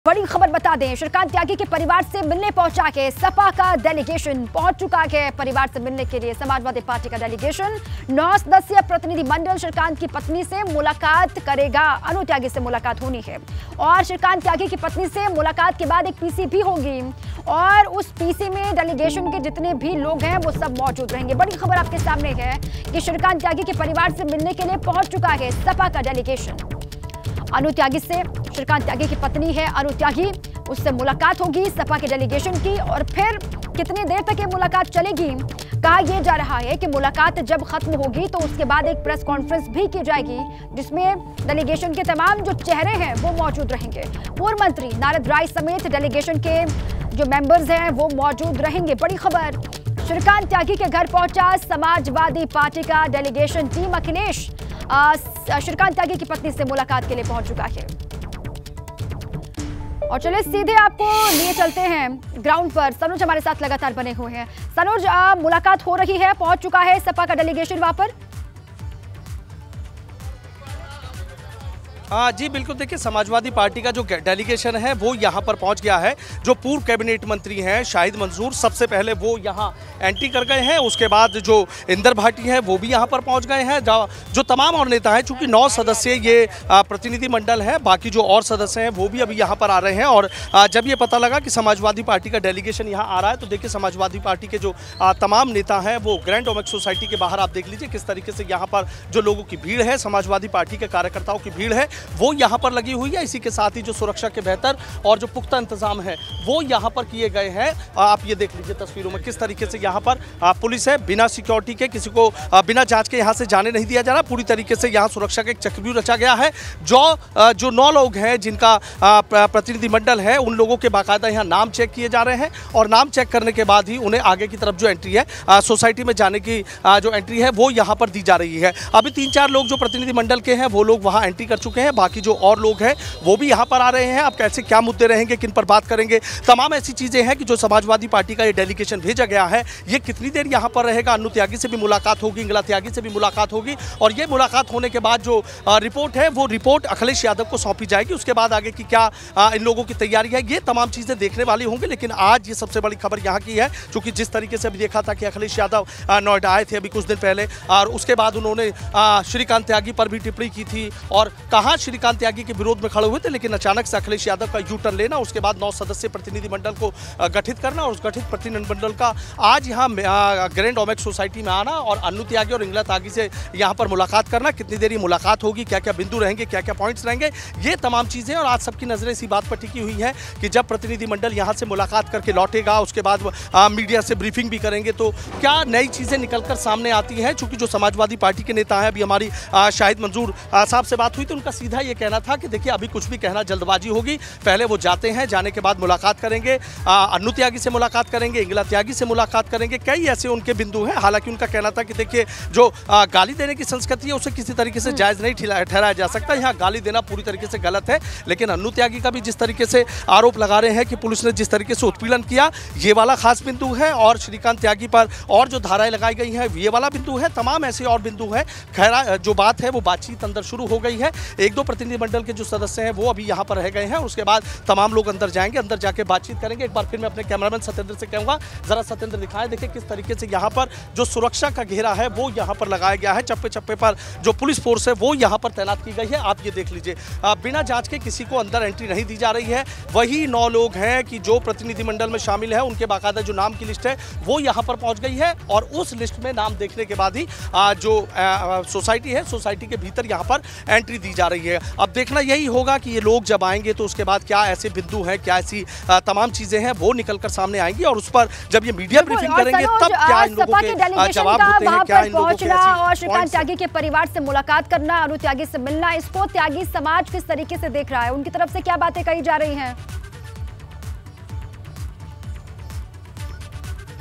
बड़ी खबर बता दें, श्रीकांत त्यागी के परिवार से मिलने पहुंचा के सपा का डेलीगेशन पहुंच चुका है। परिवार से मिलने के लिए समाजवादी पार्टी का डेलीगेशन 9 सदस्यीय प्रतिनिधि मंडल श्रीकांत की पत्नी से मुलाकात करेगा। अनु त्यागी से मुलाकात होनी है और श्रीकांत त्यागी की पत्नी से मुलाकात के बाद एक पीसी भी होगी और उस पीसी में डेलीगेशन के जितने भी लोग हैं वो सब मौजूद रहेंगे। बड़ी खबर आपके सामने है कि श्रीकांत त्यागी के परिवार से मिलने के लिए पहुंच चुका है सपा का डेलीगेशन। अनु त्यागी से, श्रीकांत त्यागी की पत्नी है अनु त्यागी, उससे मुलाकात होगी सपा के डेलीगेशन की। और फिर कितनी देर तक ये मुलाकात चलेगी, कहा यह जा रहा है कि मुलाकात जब खत्म होगी तो उसके बाद एक प्रेस कॉन्फ्रेंस भी की जाएगी जिसमें डेलीगेशन के तमाम जो चेहरे हैं वो मौजूद रहेंगे। पूर्व मंत्री नारद राय समेत डेलीगेशन के जो मेंबर्स हैं वो मौजूद रहेंगे। बड़ी खबर, श्रीकांत त्यागी के घर पहुंचा समाजवादी पार्टी का डेलीगेशन। टीम अखिलेश श्रीकांत त्यागी की पत्नी से मुलाकात के लिए पहुंच चुका है। और चलिए सीधे आपको लिए चलते हैं ग्राउंड पर। सनोज हमारे साथ लगातार बने हुए हैं। सनोज, मुलाकात हो रही है, पहुंच चुका है सपा का डेलीगेशन वहां पर? हाँ जी बिल्कुल, देखिए समाजवादी पार्टी का जो डेलीगेशन है वो यहाँ पर पहुँच गया है। जो पूर्व कैबिनेट मंत्री हैं शाहिद मंसूर, सबसे पहले वो यहाँ एंट्री कर गए हैं। उसके बाद जो इंदर भाटी है वो भी यहाँ पर पहुँच गए हैं। जो तमाम और नेता हैं, चूँकि 9 सदस्य ये प्रतिनिधि मंडल है, बाकी जो और सदस्य हैं वो भी अभी यहाँ पर आ रहे हैं। और जब ये पता लगा कि समाजवादी पार्टी का डेलीगेशन यहाँ आ रहा है तो देखिए समाजवादी पार्टी के जो तमाम नेता हैं वो ग्रैंड ओमेक्स सोसाइटी के बाहर, आप देख लीजिए किस तरीके से यहाँ पर जो लोगों की भीड़ है, समाजवादी पार्टी के कार्यकर्ताओं की भीड़ है वो यहाँ पर लगी हुई है। इसी के साथ ही जो सुरक्षा के बेहतर और जो पुख्ता इंतजाम है वो यहाँ पर किए गए हैं। आप ये देख लीजिए तस्वीरों में किस तरीके से यहाँ पर पुलिस है, बिना सिक्योरिटी के, किसी को बिना जांच के यहाँ से जाने नहीं दिया जा रहा। पूरी तरीके से यहाँ सुरक्षा का एक चक्रव्यूह रचा गया है। जो 9 लोग हैं जिनका प्रतिनिधि मंडल है उन लोगों के बाकायदा यहाँ नाम चेक किए जा रहे हैं और नाम चेक करने के बाद ही उन्हें आगे की तरफ जो एंट्री है सोसाइटी में जाने की जो एंट्री है वो यहाँ पर दी जा रही है। अभी 3-4 लोग जो प्रतिनिधि मंडल के हैं वो लोग वहाँ एंट्री कर चुके हैं, बाकी जो और लोग हैं वो भी यहाँ पर आ रहे हैं। अब कैसे क्या मुद्दे रहेंगे, किन पर बात करेंगे, तमाम ऐसी चीजें हैं कि जो समाजवादी पार्टी का ये डेलीगेशन भेजा गया है ये कितनी देर यहाँ पर रहेगा। अनु त्यागी से भी मुलाकात होगी, इंगला त्यागी से भी मुलाकात होगी और ये मुलाकात होने के बाद जो रिपोर्ट है वो रिपोर्ट अखिलेश यादव को सौंपी जाएगी। उसके बाद आगे की क्या इन लोगों की तैयारी है ये तमाम चीजें देखने वाली होंगी। लेकिन आज ये सबसे बड़ी खबर यहाँ की है, क्योंकि जिस तरीके से अभी देखा था कि अखिलेश यादव नोएडा आए थे अभी कुछ दिन पहले और उसके बाद उन्होंने श्रीकांत त्यागी पर भी टिप्पणी की थी और कहा श्रीकांत त्यागी के विरोध में खड़े हुए थे। लेकिन अचानक से अखिलेश यादव का यू टर्न लेना, उसके बाद 9 सदस्यीय प्रतिनिधि मंडल को गठित करना और उस गठित प्रतिनिधि मंडल का आज यहाँ ग्रैंड ओमेक्स सोसाइटी में आना और अनु त्यागी और इंगला त्यागी से यहाँ पर मुलाकात करना, कितनी देर मुलाकात होगी, क्या क्या बिंदु रहेंगे, क्या क्या पॉइंट्स रहेंगे, ये तमाम चीज़ें। और आज सबकी नजरें इसी बात पर टिकी हुई है कि जब प्रतिनिधि मंडल यहाँ से मुलाकात करके लौटेगा उसके बाद मीडिया से ब्रीफिंग भी करेंगे तो क्या नई चीज़ें निकल कर सामने आती हैं। चूँकि जो समाजवादी पार्टी के नेता हैं, अभी हमारी शाहिद मंसूर साहब से बात हुई तो उनका सीधा ये कहना था कि देखिए अभी कुछ भी कहना जल्दबाजी होगी, पहले वो जाते हैं, जाने के बाद मुलाकात करेंगे, अनु त्यागी से मुलाकात करेंगे, इंगला त्यागी से मुलाकात करेंगे। कई ऐसे उनके बिंदु हैं। हालांकि उनका कहना था कि देखिए जो गाली देने की संस्कृति है उसे किसी तरीके से जायज़ नहीं ठहराया जा सकता, यहाँ गाली देना पूरी तरीके से गलत है। लेकिन अनु त्यागी का भी जिस तरीके से आरोप लगा रहे हैं कि पुलिस ने जिस तरीके से उत्पीड़न किया, ये वाला खास बिंदु है और श्रीकांत त्यागी पर और जो धाराएं लगाई गई हैं ये वाला बिंदु है। तमाम ऐसे और बिंदु है। खैर जो बात है वो बातचीत अंदर शुरू हो गई है। 1-2 प्रतिनिधि मंडल के जो सदस्य हैं वो अभी यहाँ पर रह गए हैं। उसके बाद तमाम लोग अंदर जाएंगे, अंदर जाके बातचीत करेंगे। एक बार फिर मैं अपने कैमरामैन सत्येंद्र से कहूँगा जरा सत्येंद्र दिखाएं, देखिए किस तरीके से यहाँ पर जो सुरक्षा का घेरा है वो यहाँ पर लगाया गया है। चप्पे चप्पे पर जो पुलिस फोर्स है वो यहाँ पर तैनात की गई है। आप ये देख लीजिए, बिना जांच के किसी को अंदर एंट्री नहीं दी जा रही है। वही 9 लोग हैं कि जो प्रतिनिधि मंडल में शामिल है उनके बाकायदा जो नाम की लिस्ट है वो यहाँ पर पहुँच गई है और उस लिस्ट में नाम देखने के बाद ही जो सोसाइटी है सोसाइटी के भीतर यहाँ पर एंट्री दी जा रही है। अब देखना यही होगा कि ये लोग जब आएंगे तो उसके बाद क्या ऐसे बिंदु हैं, क्या ऐसी तमाम चीजें हैं वो निकलकर सामने आएंगी और उस पर जब ये मीडिया ब्रीफिंग करेंगे तब क्या इन लोगों के जवाब होते हैं, क्या इन लोगों के और श्रीकांत त्यागी के परिवार से मुलाकात करना, अनु त्यागी से मिलना, इसको त्यागी समाज किस तरीके से देख रहा है, उनकी तरफ से क्या बातें कही जा रही हैं?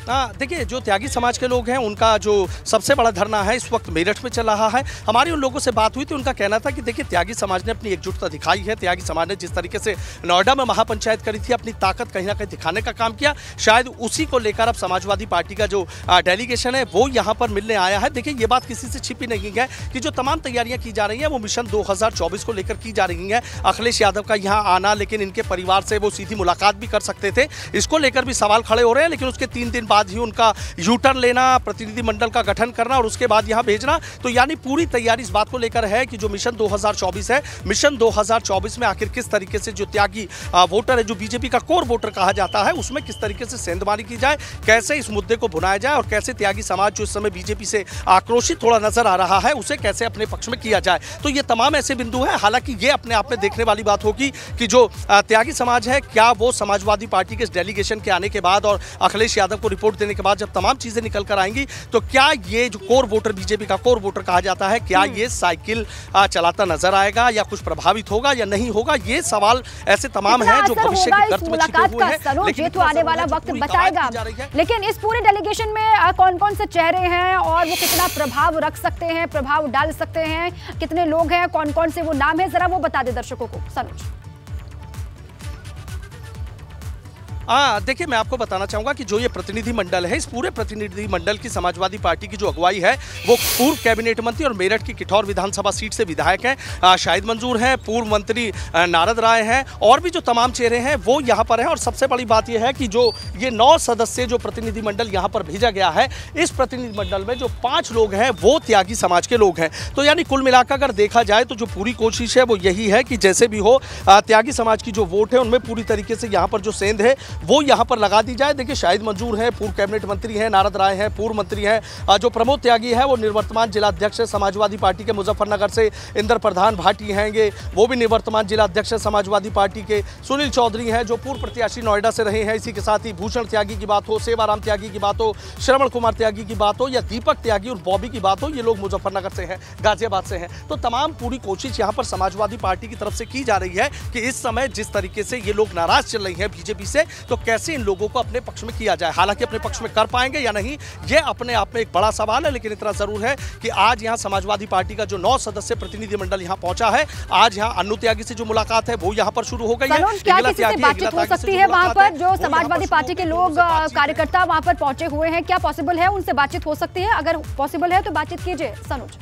देखिए, जो त्यागी समाज के लोग हैं उनका जो सबसे बड़ा धरना है इस वक्त मेरठ में चल रहा है। हमारी उन लोगों से बात हुई थी, उनका कहना था कि देखिए, त्यागी समाज ने अपनी एकजुटता दिखाई है। त्यागी समाज ने जिस तरीके से नोएडा में महापंचायत करी थी, अपनी ताकत कहीं ना कहीं दिखाने का काम किया। शायद उसी को लेकर अब समाजवादी पार्टी का जो डेलीगेशन है वो यहाँ पर मिलने आया है। देखिए, ये बात किसी से छिपी नहीं है कि जो तमाम तैयारियां की जा रही हैं वो मिशन 2024 को लेकर की जा रही हैं। अखिलेश यादव का यहाँ आना, लेकिन इनके परिवार से वो सीधी मुलाकात भी कर सकते थे, इसको लेकर भी सवाल खड़े हो रहे हैं। लेकिन उसके 3 दिन बाद ही उनका यू टर्न लेना, प्रतिनिधि मंडल का गठन करना और उसके बाद यहाँ भेजना, तो यानी पूरी तैयारी इस बात को लेकर है कि जो मिशन 2024 है, मिशन 2024 में आखिर किस तरीके से जो त्यागी वोटर है, जो बीजेपी का कोर वोटर कहा जाता है, उसमें किस तरीके से सेंधमारी की जाए, कैसे इस मुद्दे को भुनाया जाए और कैसे त्यागी समाज जो इस समय बीजेपी से आक्रोशित थोड़ा नजर आ रहा है उसे कैसे अपने पक्ष में किया जाए। तो ये तमाम ऐसे बिंदु हैं। हालांकि ये अपने आप में देखने वाली बात होगी कि जो त्यागी समाज है, क्या वो समाजवादी पार्टी के इस डेलीगेशन के आने के बाद और अखिलेश यादव को रिपोर्ट देने के बाद जब तमाम चीजें निकल कर आएंगी, तो क्या ये जो कोर वोटर, बीजेपी का कोर वोटर कहा जाता है, क्या ये साइकिल चलाता नजर आएगा या कुछ प्रभावित होगा या नहीं होगा? ये सवाल ऐसे तमाम हैं जो भविष्य के गर्त में छिपे हुए हैं। लेकिन तो आने वाला वक्त बताएगा। लेकिन इस पूरे डेलीगेशन में कौन-कौन से चेहरे हैं और वो कितना प्रभाव रख सकते हैं, प्रभाव डाल सकते हैं, कितने लोग हैं, कौन-कौन से वो नाम है, जरा वो बता दे दर्शकों को सनोज। देखिए, मैं आपको बताना चाहूंगा कि जो ये प्रतिनिधि मंडल है, इस पूरे प्रतिनिधि मंडल की समाजवादी पार्टी की जो अगुवाई है वो पूर्व कैबिनेट मंत्री और मेरठ की किठौर विधानसभा सीट से विधायक हैं शाहिद मंजूर हैं, पूर्व मंत्री नारद राय हैं और भी जो तमाम चेहरे हैं वो यहाँ पर हैं। और सबसे बड़ी बात यह है कि जो ये 9 सदस्यीय जो प्रतिनिधि मंडल यहाँ पर भेजा गया है, इस प्रतिनिधि मंडल में जो 5 लोग हैं वो त्यागी समाज के लोग हैं। तो यानी कुल मिलाकर अगर देखा जाए तो जो पूरी कोशिश है वो यही है कि जैसे भी हो त्यागी समाज की जो वोट है उनमें पूरी तरीके से यहाँ पर जो सेंध है वो यहाँ पर लगा दी जाए। देखिए, शाहिद मंजूर है, पूर्व कैबिनेट मंत्री हैं, नारद राय हैं, पूर्व मंत्री हैं, जो प्रमोद त्यागी है वो निवर्तमान जिला अध्यक्ष है समाजवादी पार्टी के मुजफ्फरनगर से, इंदर प्रधान भाटी हैंगे वो भी निवर्तमान जिला अध्यक्ष है समाजवादी पार्टी के, सुनील चौधरी हैं जो पूर्व प्रत्याशी नोएडा से रहे हैं। इसी के साथ ही भूषण त्यागी की बात हो, सेवाराम त्यागी की बात हो, श्रवण कुमार त्यागी की बात हो या दीपक त्यागी और बॉबी की बात हो, ये लोग मुजफ्फरनगर से हैं, गाजियाबाद से हैं। तो तमाम पूरी कोशिश यहाँ पर समाजवादी पार्टी की तरफ से की जा रही है कि इस समय जिस तरीके से ये लोग नाराज चल रही हैं बीजेपी से, तो कैसे इन लोगों को अपने पक्ष में किया जाए। हालांकि अपने पक्ष में कर पाएंगे या नहीं, ये अपने आप में एक बड़ा सवाल है। लेकिन इतना जरूर है कि आज यहाँ समाजवादी पार्टी का जो 9 सदस्य प्रतिनिधि मंडल यहाँ पहुंचा है, आज यहाँ अन्नू त्यागी से जो मुलाकात है वो यहाँ पर शुरू हो गई है। क्या किसी से बातचीत हो सकती है वहां पर? जो समाजवादी पार्टी के लोग कार्यकर्ता वहां पर पहुंचे हुए हैं, क्या पॉसिबल है उनसे बातचीत हो सकती है? अगर पॉसिबल है तो बातचीत कीजिए सनोज।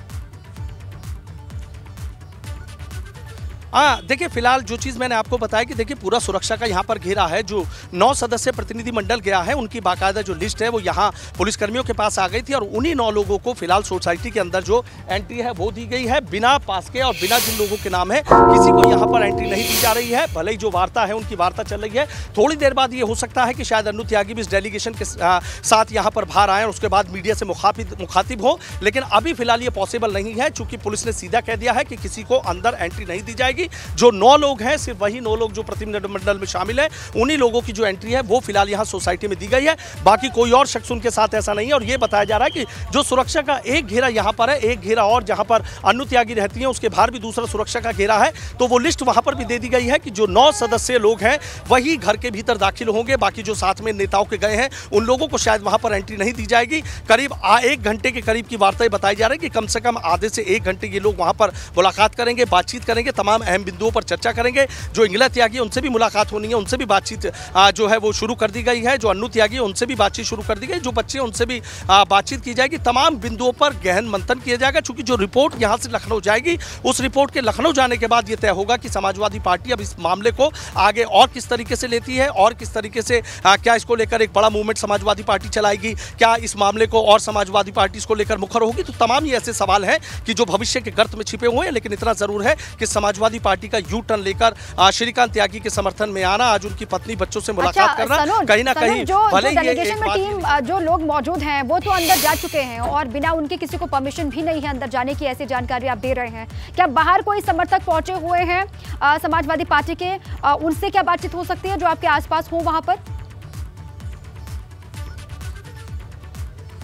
देखिए, फिलहाल जो चीज़ मैंने आपको बताया कि देखिए पूरा सुरक्षा का यहाँ पर घेरा है। जो 9 सदस्य प्रतिनिधि मंडल गया है उनकी बाकायदा जो लिस्ट है वो यहाँ पुलिसकर्मियों के पास आ गई थी और उन्हीं 9 लोगों को फिलहाल सोसाइटी के अंदर जो एंट्री है वो दी गई है। बिना पास के और बिना जिन लोगों के नाम है किसी को यहाँ पर एंट्री नहीं दी जा रही है। भले ही जो वार्ता है उनकी वार्ता चल रही है, थोड़ी देर बाद ये हो सकता है कि शायद अन्नू त्यागी भी इस डेलीगेशन के साथ यहाँ पर बाहर आए और उसके बाद मीडिया से मुखातिब हो। लेकिन अभी फिलहाल ये पॉसिबल नहीं है, चूंकि पुलिस ने सीधा कह दिया है कि किसी को अंदर एंट्री नहीं दी जाएगी। जो 9 लोग हैं, सिर्फ वही 9 लोग जो प्रतिनिधि मंडल में शामिल हैं, उन्हीं लोगों की जो एंट्री है वो फिलहाल यहाँ सोसाइटी में दी गई है। बाकी कोई और शख्स उनके साथ ऐसा नहीं है। और ये बताया जा रहा है कि जो सुरक्षा का एक घेरा यहाँ पर है, एक घेरा और जहाँ पर अन्नू त्यागी रहती है उसके बाहर भी दूसरा सुरक्षा का घेरा है। तो वो लिस्ट वहाँ पर भी दे दी गई है कि जो 9 सदस्य लोग हैं वही घर के भीतर दाखिल होंगे। बाकी जो साथ में नेताओं के गए हैं उन लोगों को शायद वहाँ पर एंट्री नहीं दी जाएगी। करीब 1 घंटे के करीब की वार्ताएं बताई जा रही है कि कम से कम आधे से 1 घंटे ये लोग वहाँ पर मुलाकात करेंगे, बातचीत करेंगे, तमाम अहम बिंदुओं पर चर्चा करेंगे। जो इंगला त्यागी उनसे भी मुलाकात होनी है, उनसे भी बातचीत जो है वो शुरू कर दी गई है। जो अन्नू त्यागी उनसे भी बातचीत शुरू कर दी गई, जो बच्चे उनसे भी बातचीत की जाएगी। तमाम बिंदुओं पर गहन मंथन किया जाएगा। चूंकि जो रिपोर्ट यहाँ से लखनऊ जाएगी, उस रिपोर्ट के लखनऊ जाने के बाद ये तय होगा कि समाजवादी पार्टी अब इस मामले को आगे और किस तरीके से लेती है और किस तरीके से क्या इसको लेकर एक बड़ा मूवमेंट समाजवादी पार्टी चलाएगी, क्या इस मामले को और समाजवादी पार्टी इसको लेकर मुखर होगी। तो तमाम ये ऐसे सवाल हैं कि जो भविष्य के गर्त में छिपे हुए हैं। लेकिन इतना जरूर है कि समाजवादी पार्टी का यू टर्न लेकर श्रीकांत त्यागी के समर्थन में आना, आज उनकी पत्नी बच्चों से मुलाकात करना, कहीं ना कहीं भले डेलीगेशन में टीम जो लोग मौजूद हैं वो तो अंदर जा चुके हैं और बिना उनके किसी को परमिशन भी नहीं है अंदर जाने की, ऐसी जानकारी आप दे रहे हैं। क्या बाहर कोई समर्थक पहुंचे हुए हैं समाजवादी पार्टी के, उनसे क्या बातचीत हो सकती है जो आपके आसपास हो वहां पर?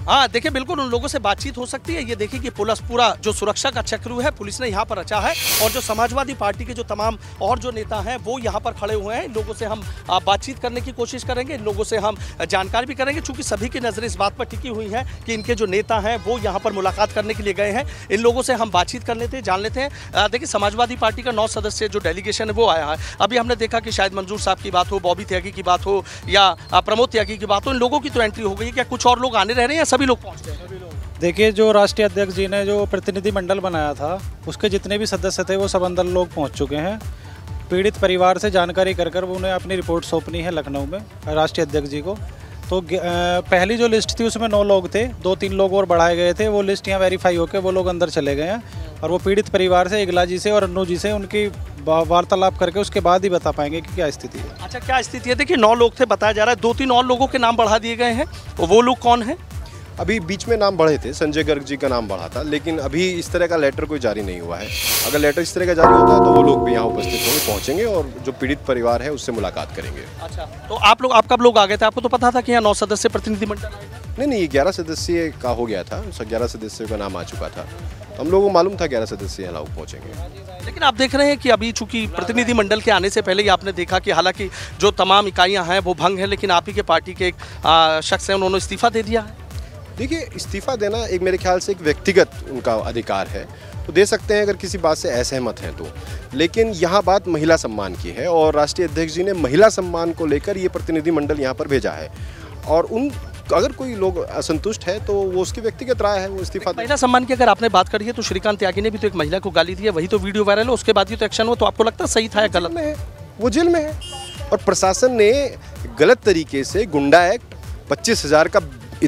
हाँ देखिए, बिल्कुल उन लोगों से बातचीत हो सकती है। ये देखिए कि पुलिस पूरा जो सुरक्षा का चक्र है पुलिस ने यहाँ पर रचा है, और जो समाजवादी पार्टी के जो तमाम और जो नेता हैं वो यहाँ पर खड़े हुए हैं। इन लोगों से हम बातचीत करने की कोशिश करेंगे, इन लोगों से हम जानकारी भी करेंगे, चूंकि सभी की नजरें इस बात पर टिकी हुई हैं कि इनके जो नेता हैं वो यहाँ पर मुलाकात करने के लिए गए हैं। इन लोगों से हम बातचीत कर लेते हैं, जान लेते हैं। देखिए, समाजवादी पार्टी का 9 सदस्य जो डेलीगेशन है वो आया है। अभी हमने देखा कि शाहिद मंजूर साहब की बात हो, बॉबी त्यागी की बात हो, या प्रमोद त्यागी की बात हो, इन लोगों की तो एंट्री हो गई है। क्या कुछ और लोग आने रह रहे हैं या सभी लोग पहुंच गए? देखिए, जो राष्ट्रीय अध्यक्ष जी ने जो प्रतिनिधि मंडल बनाया था उसके जितने भी सदस्य थे वो सब अंदर लोग पहुंच चुके हैं। पीड़ित परिवार से जानकारी कर उन्हें अपनी रिपोर्ट सौंपनी है लखनऊ में राष्ट्रीय अध्यक्ष जी को। तो पहली जो लिस्ट थी उसमें 9 लोग थे, 2-3 लोग और बढ़ाए गए थे। वो लिस्ट यहाँ वेरीफाई होकर वो लोग अंदर चले गए हैं, और वो पीड़ित परिवार से इगला जी से और अन्नू जी से उनकी वार्तालाप करके उसके बाद ही बता पाएंगे कि क्या स्थिति है। अच्छा, क्या स्थिति है? देखिए, 9 लोग थे बताया जा रहा है, 2-3 और लोगों के नाम बढ़ा दिए गए हैं। वो लोग कौन हैं? अभी बीच में नाम बढ़े थे, संजय गर्ग जी का नाम बढ़ा था, लेकिन अभी इस तरह का लेटर कोई जारी नहीं हुआ है। अगर लेटर इस तरह का जारी होता है तो वो लोग भी यहाँ उपस्थित होंगे, पहुँचेंगे और जो पीड़ित परिवार है उससे मुलाकात करेंगे। अच्छा, तो आप कब लोग आ गए थे? आपको तो पता था कि यहाँ 9 सदस्य प्रतिनिधि मंडल आएगा? नहीं, 11 सदस्य का हो गया था, 11 सदस्यों का नाम आ चुका था। हम लोगों को मालूम था 11 सदस्य यहाँ लोग पहुँचेंगे। लेकिन आप देख रहे हैं कि अभी चूंकि प्रतिनिधि मंडल के आने से पहले ही आपने देखा कि हालांकि जो तमाम इकाइयां हैं वो भंग है, लेकिन आप ही के पार्टी के एक शख्स हैं, उन्होंने इस्तीफा दे दिया है। देखिए, इस्तीफा देना एक मेरे ख्याल से एक व्यक्तिगत उनका अधिकार है, तो दे सकते हैं अगर किसी बात से असहमत हैं तो। लेकिन यहाँ बात महिला सम्मान की है, और राष्ट्रीय अध्यक्ष जी ने महिला सम्मान को लेकर ये प्रतिनिधि मंडल यहाँ पर भेजा है, और अगर कोई लोग असंतुष्ट है तो वो उसकी व्यक्तिगत राय है, वो इस्तीफा। महिला सम्मान की अगर आपने बात करी है तो श्रीकांत त्यागी ने भी तो एक महिला को गाली दी है, वही तो वीडियो वायरल है, उसके बाद ही तो एक्शन हुआ। तो आपको लगता है सही था या गलत? में है, वो जेल में है, और प्रशासन ने गलत तरीके से गुंडा एक्ट 25,000 का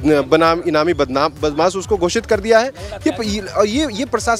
इनामी बदमाश उसको घोषित कर दिया है। ये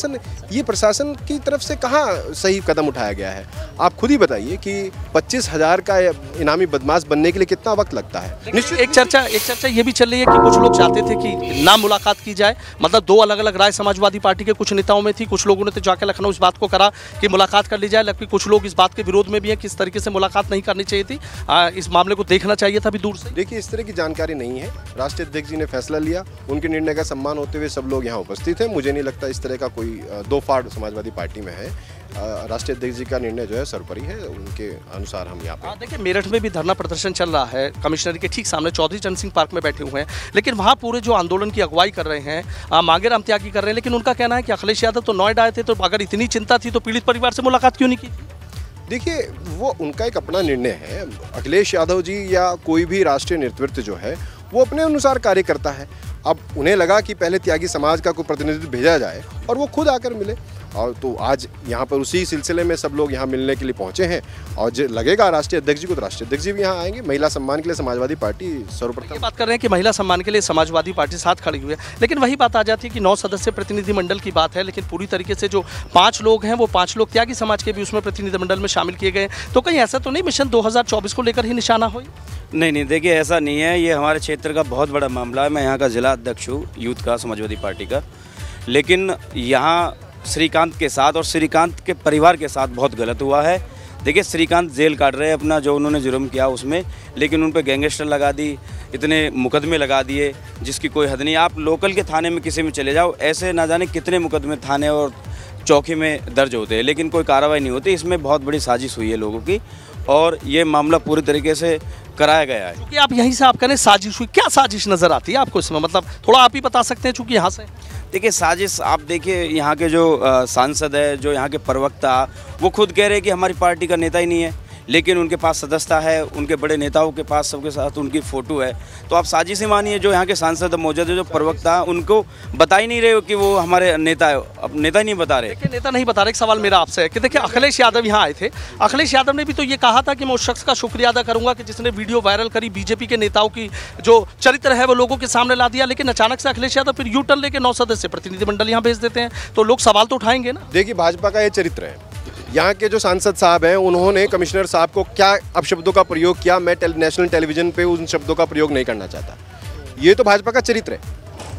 प्रशासन की तरफ से कहाँ सही कदम उठाया गया है? आप खुद ही बताइए कि 25,000 का इनामी बदमाश बनने के लिए कितना वक्त लगता है। निश्चित एक चर्चा ये भी चल रही है कि कुछ लोग चाहते थे कि ना मुलाकात की जाए, मतलब 2 अलग-अलग राय समाजवादी पार्टी के कुछ नेताओं में थी। कुछ लोगों ने तो जाकर लखनऊ इस बात को करा कि मुलाकात कर ली जाए, लेकिन कुछ लोग इस बात के विरोध में भी हैं कि इस तरीके से मुलाकात नहीं करनी चाहिए थी, इस मामले को देखना चाहिए था अभी दूर से। देखिए, इस तरह की जानकारी नहीं है। राष्ट्रीय अध्यक्ष जी ने फैसला लिया, उनके निर्णय का सम्मान होते हुए सब लोग यहाँ उपस्थित हैं। मुझे नहीं लगता इस तरह का कोई दो फाड़ समाजवादी पार्टी में है। राष्ट्रीय अध्यक्ष जी का निर्णय जो है सर्वोपरि है, उनके अनुसार हम यहाँ पे। देखिए, मेरठ में भी धरना प्रदर्शन चल रहा है, कमिश्नरी के ठीक सामने चौधरी चरण सिंह पार्क में बैठे हुए हैं, लेकिन वहाँ पूरे जो आंदोलन की अगुवाई कर रहे हैं मांगे राम त्यागी कर रहे हैं। लेकिन उनका कहना है कि अखिलेश यादव तो नोएडा आए थे, तो अगर इतनी चिंता थी तो पीड़ित परिवार से मुलाकात क्यों नहीं की? देखिए, वो उनका एक अपना निर्णय है। अखिलेश यादव जी या कोई भी राष्ट्रीय नेतृत्व जो है वो अपने अनुसार कार्य करता है। अब उन्हें लगा कि पहले त्यागी समाज का कोई प्रतिनिधित्व भेजा जाए और वो खुद आकर मिले, और तो आज यहाँ पर उसी सिलसिले में सब लोग यहाँ मिलने के लिए पहुँचे हैं। और जो लगेगा राष्ट्रीय अध्यक्ष जी को, तो राष्ट्रीय अध्यक्ष जी भी यहाँ आएंगे। महिला सम्मान के लिए समाजवादी पार्टी सर्वप्रथम बात कर रहे हैं कि महिला सम्मान के लिए समाजवादी पार्टी साथ खड़ी हुई है, लेकिन वही बात आ जाती है कि 9 सदस्य प्रतिनिधि मंडल की बात है, लेकिन पूरी तरीके से जो 5 लोग हैं वो 5 लोग त्यागी समाज के भी उसमें प्रतिनिधि मंडल में शामिल किए गए। तो कहीं ऐसा तो नहीं मिशन 2024 को लेकर ही निशाना हो? नहीं, देखिए ऐसा नहीं है। ये हमारे क्षेत्र का बहुत बड़ा मामला है। मैं यहाँ का जिला अध्यक्ष हूँ यूथ का, समाजवादी पार्टी का, लेकिन यहाँ श्रीकांत के साथ और श्रीकांत के परिवार के साथ बहुत गलत हुआ है। देखिए, श्रीकांत जेल काट रहे हैं अपना जो उन्होंने जुर्म किया उसमें, लेकिन उन पर गैंगस्टर लगा दी, इतने मुकदमे लगा दिए जिसकी कोई हद नहीं। आप लोकल के थाने में किसी में चले जाओ, ऐसे ना जाने कितने मुकदमे थाने और चौकी में दर्ज होते हैं, लेकिन कोई कार्रवाई नहीं होती। इसमें बहुत बड़ी साजिश हुई है लोगों की, और ये मामला पूरी तरीके से कराया गया है। क्योंकि आप यहीं से आप करें साजिश हुई, क्या साजिश नजर आती है आपको इसमें? मतलब थोड़ा आप ही बता सकते हैं चूंकि यहाँ से। देखिए, साजिश आप देखिए, यहाँ के जो सांसद है, जो यहाँ के प्रवक्ता, वो खुद कह रहे हैं कि हमारी पार्टी का नेता ही नहीं है, लेकिन उनके पास सदस्यता है, उनके बड़े नेताओं के पास सबके साथ उनकी फ़ोटो है। तो आप साजिश ही मानिए, जो यहाँ के सांसद मौजूद है, जो प्रवक्ता, उनको बता ही नहीं रहे हो कि वो हमारे नेता है। अब नेता ही नहीं बता रहे। देखिए, नेता नहीं बता रहे। एक सवाल मेरा आपसे है कि देखिए, अखिलेश यादव यहाँ आए थे, अखिलेश यादव ने भी तो ये कहा था कि मैं उस शख्स का शुक्रिया अदा करूंगा कि जिसने वीडियो वायरल करी, बीजेपी के नेताओं की जो चरित्र है वो लोगों के सामने ला दिया, लेकिन अचानक से अखिलेश यादव फिर यू टर्न लेके 9 सदस्य प्रतिनिधि मंडल यहाँ भेज देते हैं, तो लोग सवाल तो उठाएंगे ना। देखिए, भाजपा का ये चरित्र है। यहाँ के जो सांसद साहब हैं, उन्होंने कमिश्नर साहब को क्या अपशब्दों का प्रयोग किया, मैं नेशनल टेलीविजन पे उन शब्दों का प्रयोग नहीं करना चाहता। ये तो भाजपा का चरित्र है।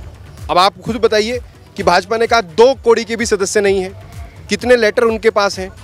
अब आप खुद बताइए कि भाजपा ने कहा 2 कौड़ी के भी सदस्य नहीं हैं। कितने लेटर उनके पास हैं,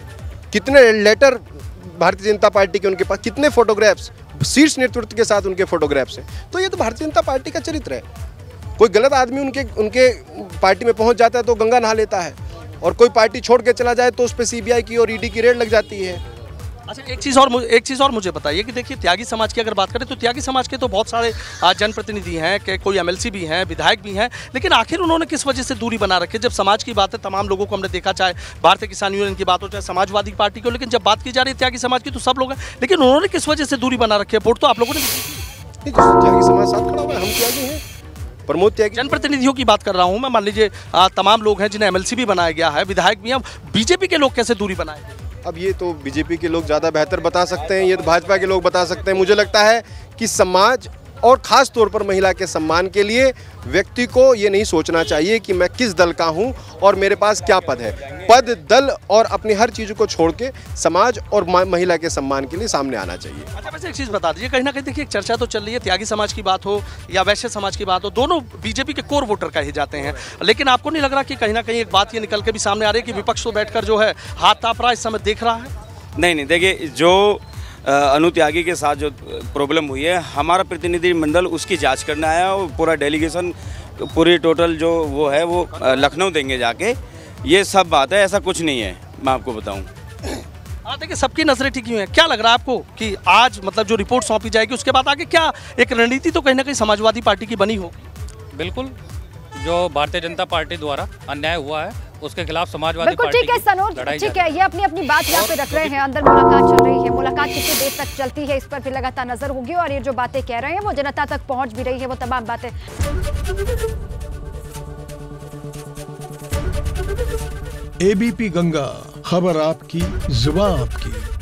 कितने लेटर भारतीय जनता पार्टी के उनके पास, कितने फोटोग्राफ्स शीर्ष नेतृत्व के साथ उनके फोटोग्राफ्स हैं। तो ये तो भारतीय जनता पार्टी का चरित्र है। कोई गलत आदमी उनके पार्टी में पहुंच जाता है तो गंगा नहा लेता है, और कोई पार्टी छोड़ के चला जाए तो उस पर सीबीआई की और ईडी की रेड लग जाती है। अच्छा, एक चीज़ और मुझे बताइए कि देखिए, त्यागी समाज की अगर बात करें तो त्यागी समाज के तो बहुत सारे जनप्रतिनिधि हैं, कि कोई एमएलसी भी हैं, विधायक भी हैं, लेकिन आखिर उन्होंने किस वजह से दूरी बना रखी है? जब समाज की बात है, तमाम लोगों को हमने देखा, चाहे भारतीय किसान यूनियन की बात हो, चाहे समाजवादी पार्टी की हो, लेकिन जब बात की जा रही है त्यागी समाज की तो सब लोग हैं, लेकिन उन्होंने किस वजह से दूरी बना रखी है? वोट तो आप लोगों ने त्यागी समाज साथ खड़ा हुआ है, हम त्यागी हैं, प्रमोद त्यागी। जनप्रतिनिधियों की बात कर रहा हूँ मैं, मान लीजिए तमाम लोग हैं जिन्हें एमएलसी भी बनाया गया है, विधायक भी हैं, बीजेपी के लोग कैसे दूरी बनाए? अब ये तो बीजेपी के लोग ज़्यादा बेहतर बता सकते हैं, ये तो भाजपा के लोग बता सकते हैं। मुझे लगता है कि समाज और ख़ास तौर पर महिला के सम्मान के लिए व्यक्ति को ये नहीं सोचना चाहिए कि मैं किस दल का हूँ और मेरे पास क्या पद है। पद, दल और अपनी हर चीज़ को छोड़ के समाज और महिला के सम्मान के लिए सामने आना चाहिए। अच्छा, वैसे एक चीज़ बता दीजिए, कहीं ना कहीं देखिए एक चर्चा तो चल रही है, त्यागी समाज की बात हो या वैश्य समाज की बात हो, दोनों बीजेपी के कोर वोटर कहे जाते हैं, लेकिन आपको नहीं लग रहा कि कहीं ना कहीं एक बात ये निकल के भी सामने आ रही है कि विपक्ष तो बैठकर जो है हाथ ताप रहा है, इस समय देख रहा है? नहीं, देखिए, जो अनुत्यागी के साथ जो प्रॉब्लम हुई है, हमारा प्रतिनिधिमंडल उसकी जांच करने आया और पूरा डेलीगेशन, पूरी टोटल जो वो है वो लखनऊ देंगे जाके। ये सब बात है, ऐसा कुछ नहीं है, मैं आपको बताऊं। देखिए, सबकी नजरें टिकी हुई हैं। क्या लग रहा है आपको कि आज मतलब जो रिपोर्ट सौंपी जाएगी उसके बाद आगे क्या एक रणनीति तो कहीं ना कहीं समाजवादी पार्टी की बनी होगी? बिल्कुल, जो भारतीय जनता पार्टी द्वारा अन्याय हुआ है उसके खिलाफ समाजवादी बिल्कुल पार्टी ठीक है सनोज, ठीक है, ये अपनी अपनी बात यहाँ पे रख रहे हैं। अंदर मुलाकात चल रही है, मुलाकात कितनी देर तक चलती है इस पर भी लगातार नजर होगी, और ये जो बातें कह रहे हैं वो जनता तक पहुंच भी रही है, वो तमाम बातें। एबीपी गंगा, खबर आपकी, जुबान आपकी।